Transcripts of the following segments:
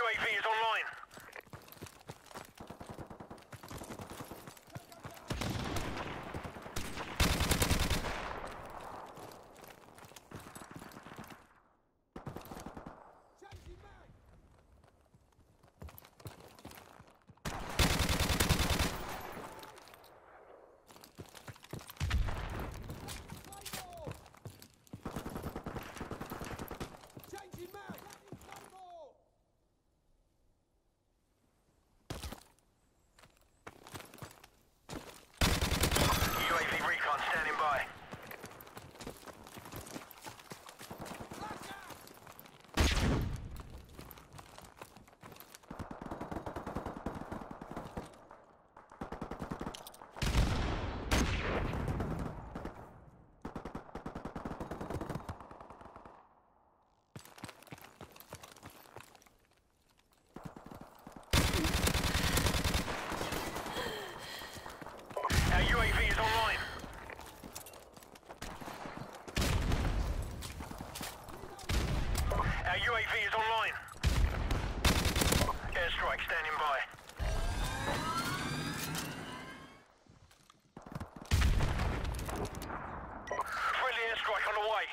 UAV is online. UAV recon standing by. Our UAV is online. Our UAV is online. Airstrike standing by. Friendly airstrike on the way.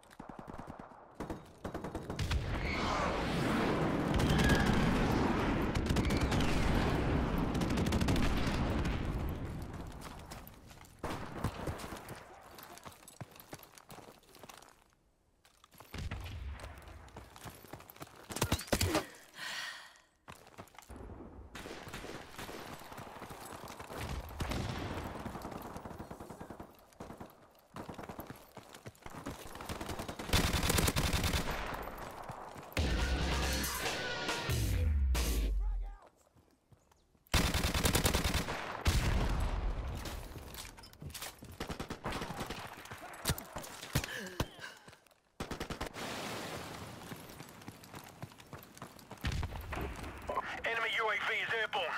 Enemy UAV is airborne.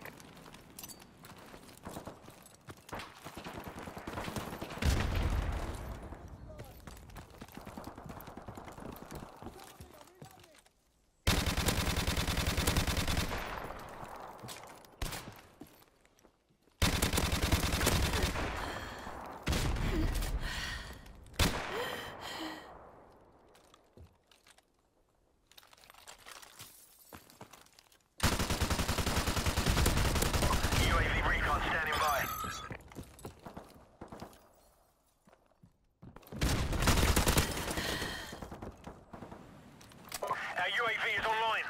UAV recon standing by. Our UAV is online.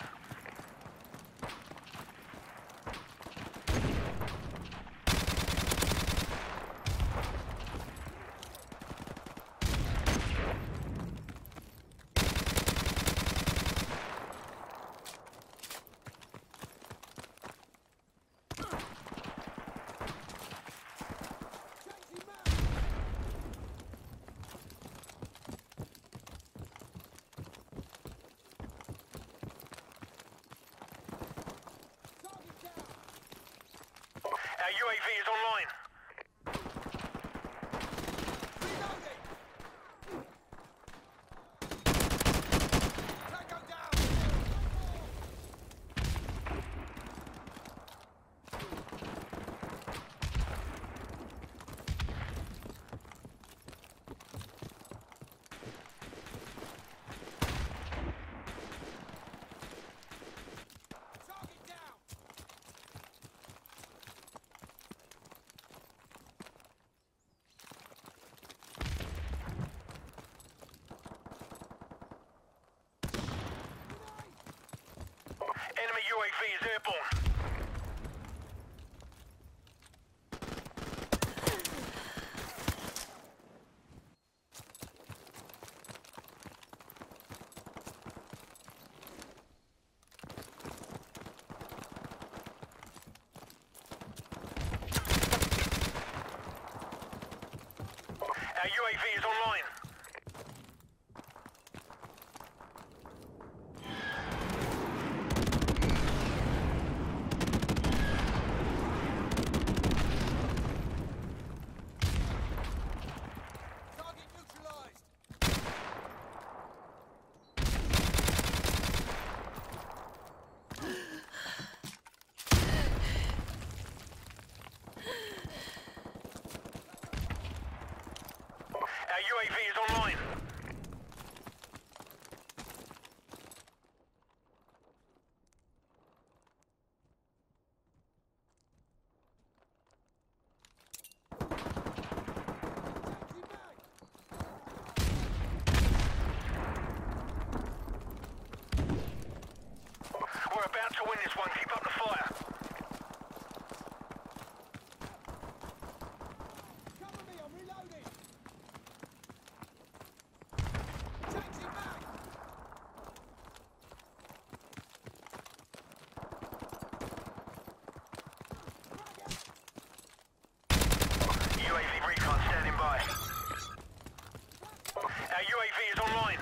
Our UAV is online. Enemy UAV is airborne. Our UAV is online. UAV is online. We're about to win this one. Keep up the fire. Cover me, I'm reloading! Changing back! UAV recon standing by. Our UAV is online.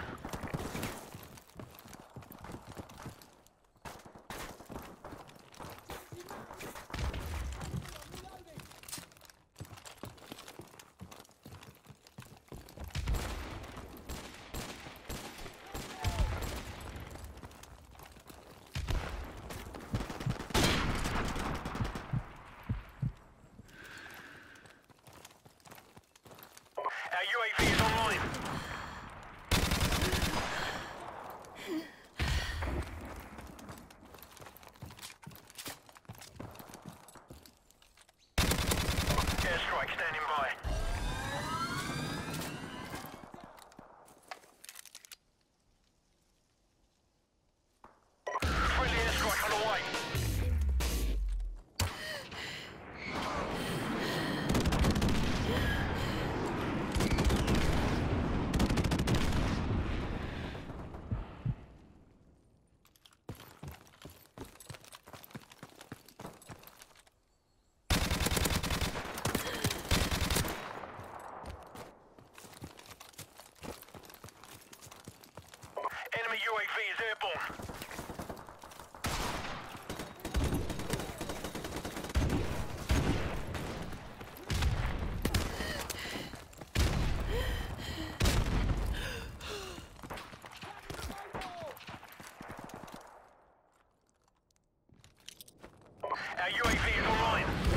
Our UAV is online. Airstrike standing by. Friendly airstrike on the way. Enemy UAV is airborne. Our UAV is online.